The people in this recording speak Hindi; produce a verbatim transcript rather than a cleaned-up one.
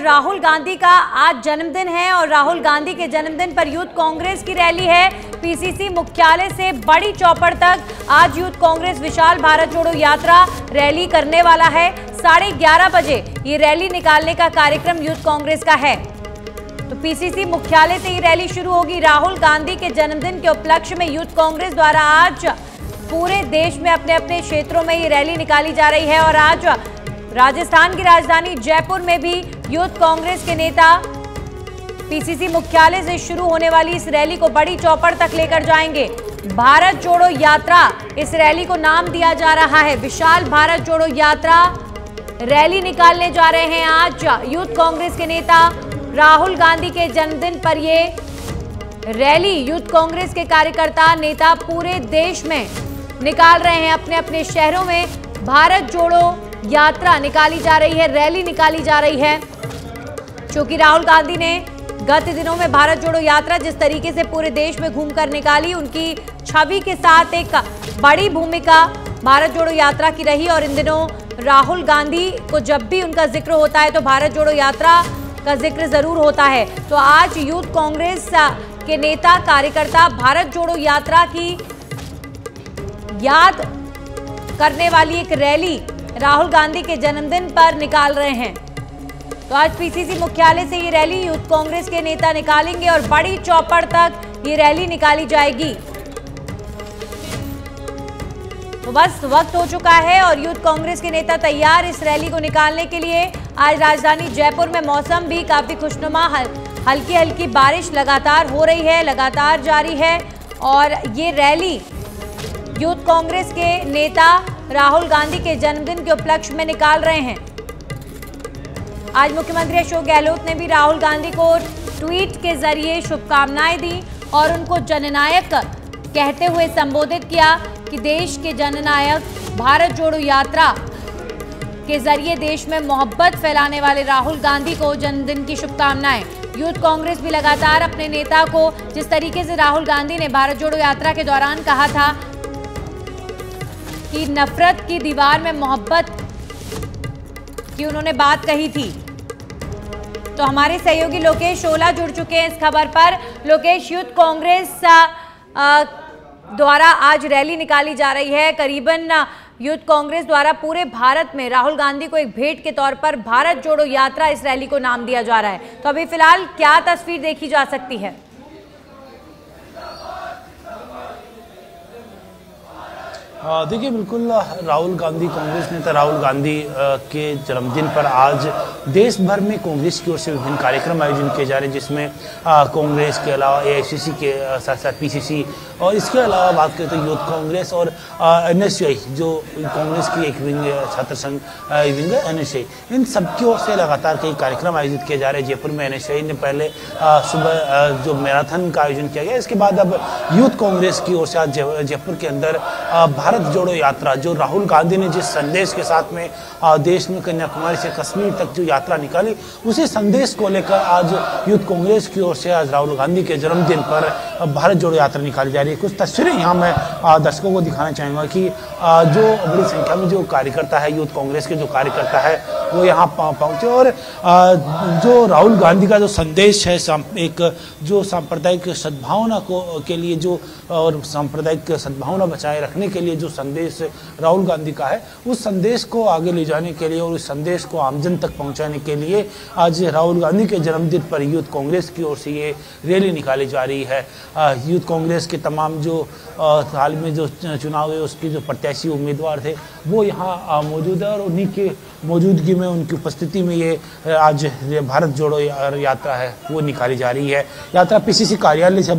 राहुल गांधी का आज जन्मदिन है और राहुल गांधी के जन्मदिन पर यूथ कांग्रेस की रैली है। पीसीसी मुख्यालय से बड़ी चौपड़ तक आज यूथ कांग्रेस विशाल भारत जोड़ो यात्रा रैली करने वाला है। साढ़े ग्यारह बजे ये रैली निकालने का कार्यक्रम यूथ कांग्रेस का है। तो पीसीसी मुख्यालय से ये रैली शुरू होगी। राहुल गांधी के जन्मदिन के उपलक्ष्य में यूथ कांग्रेस द्वारा आज पूरे देश में अपने अपने क्षेत्रों में ये रैली निकाली जा रही है और आज राजस्थान की राजधानी जयपुर में भी यूथ कांग्रेस के नेता पीसीसी मुख्यालय से शुरू होने वाली इस रैली को बड़ी चौपड़ तक लेकर जाएंगे। भारत जोड़ो यात्रा इस रैली को नाम दिया जा रहा है। विशाल भारत जोड़ो यात्रा रैली निकालने जा रहे हैं आज यूथ कांग्रेस के नेता। राहुल गांधी के जन्मदिन पर ये रैली यूथ कांग्रेस के कार्यकर्ता नेता पूरे देश में निकाल रहे हैं। अपने अपने शहरों में भारत जोड़ो यात्रा निकाली जा रही है, रैली निकाली जा रही है। क्योंकि राहुल गांधी ने गत दिनों में भारत जोड़ो यात्रा जिस तरीके से पूरे देश में घूमकर निकाली, उनकी छवि के साथ एक बड़ी भूमिका भारत जोड़ो यात्रा की रही। और इन दिनों राहुल गांधी को जब भी उनका जिक्र होता है तो भारत जोड़ो यात्रा का जिक्र जरूर होता है। तो आज यूथ कांग्रेस के नेता कार्यकर्ता भारत जोड़ो यात्रा की याद करने वाली एक रैली राहुल गांधी के जन्मदिन पर निकाल रहे हैं। तो आज पीसीसी मुख्यालय से ये रैली यूथ कांग्रेस के नेता निकालेंगे और बड़ी चौपड़ तक ये रैली निकाली जाएगी। तो बस वक्त हो चुका है और यूथ कांग्रेस के नेता तैयार इस रैली को निकालने के लिए। आज राजधानी जयपुर में मौसम भी काफी खुशनुमा, हल, हल्की हल्की बारिश लगातार हो रही है, लगातार जारी है। और ये रैली यूथ कांग्रेस के नेता राहुल गांधी के जन्मदिन के उपलक्ष्य में निकाल रहे हैं। आज मुख्यमंत्री अशोक गहलोत ने भी राहुल गांधी को ट्वीट के जरिए शुभकामनाएं दी और उनको जननायक कहते हुए संबोधित किया कि देश के जननायक भारत जोड़ो यात्रा के जरिए देश में मोहब्बत फैलाने वाले राहुल गांधी को जन्मदिन की शुभकामनाएं। यूथ कांग्रेस भी लगातार अपने नेता को, जिस तरीके से राहुल गांधी ने भारत जोड़ो यात्रा के दौरान कहा था कि नफरत की दीवार में मोहब्बत की उन्होंने बात कही थी। तो हमारे सहयोगी लोकेश ओला जुड़ चुके हैं इस खबर पर। लोकेश, यूथ कांग्रेस द्वारा आज रैली निकाली जा रही है। करीबन यूथ कांग्रेस द्वारा पूरे भारत में राहुल गांधी को एक भेंट के तौर पर भारत जोड़ो यात्रा इस रैली को नाम दिया जा रहा है। तो अभी फिलहाल क्या तस्वीर देखी जा सकती है? देखिए, बिल्कुल राहुल गांधी, कांग्रेस नेता राहुल गांधी के जन्मदिन पर आज देश भर में कांग्रेस की ओर से विभिन्न कार्यक्रम आयोजित किए जा रहे हैं, जिसमें कांग्रेस के अलावा एआईसीसी के साथ साथ पीसीसी और इसके अलावा बात करें तो यूथ कांग्रेस और एनएसयूआई जो कांग्रेस की एक विंग छात्र संघ विंग एनएसयूआई, इन सबकी ओर से लगातार कई कार्यक्रम आयोजित किए जा रहे हैं। जयपुर में एनएसयूआई ने पहले सुबह जो मैराथन का आयोजन किया गया, इसके बाद अब यूथ कांग्रेस की ओर से आज जयपुर के अंदर भारत जोड़ो यात्रा, जो राहुल गांधी ने जिस संदेश के साथ में देश में कन्याकुमारी से कश्मीर तक जो यात्रा निकाली, उसी संदेश को लेकर आज यूथ कांग्रेस की ओर से आज राहुल गांधी के जन्मदिन पर भारत जोड़ो यात्रा निकाली जा रही है। कुछ तस्वीरें यहाँ मैं दर्शकों को दिखाना चाहूँगा कि जो बड़ी संख्या में जो कार्यकर्ता है, यूथ कांग्रेस के जो कार्यकर्ता है वो यहाँ पहुँचे और जो राहुल गांधी का जो संदेश है, एक जो सांप्रदायिक सद्भावना को के लिए जो और सांप्रदायिक सद्भावना बचाए रखने के लिए जो संदेश राहुल गांधी का है, उस संदेश को आगे ले जाने के लिए और उस संदेश को आमजन तक पहुंचाने के लिए आज राहुल गांधी के जन्मदिन पर यूथ कांग्रेस की ओर से ये रैली निकाली जा रही है। यूथ कांग्रेस के तमाम जो हाल में जो चुनाव हुए उसके जो प्रत्याशी उम्मीदवार थे वो यहाँ मौजूद है और उन्हीं के मौजूदगी में, उनकी उपस्थिति में ये आज भारत जोड़ो यात्रा है वो निकाली जा रही है। यात्रा पीसीसी कार्यालय से